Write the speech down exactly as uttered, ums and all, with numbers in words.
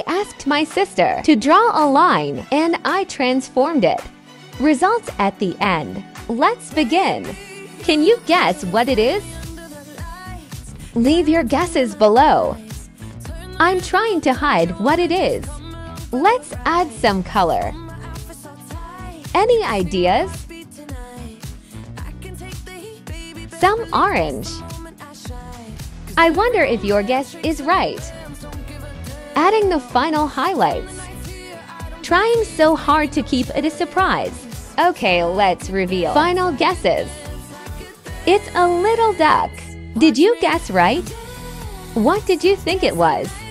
I asked my sister to draw a line and I transformed it. Results at the end. Let's begin. Can you guess what it is? Leave your guesses below. I'm trying to hide what it is. Let's add some color. Any ideas? Some orange. I wonder if your guess is right. Adding the final highlights. Trying so hard to keep it a surprise. Okay, let's reveal. Final guesses. It's a little duck. Did you guess right? What did you think it was?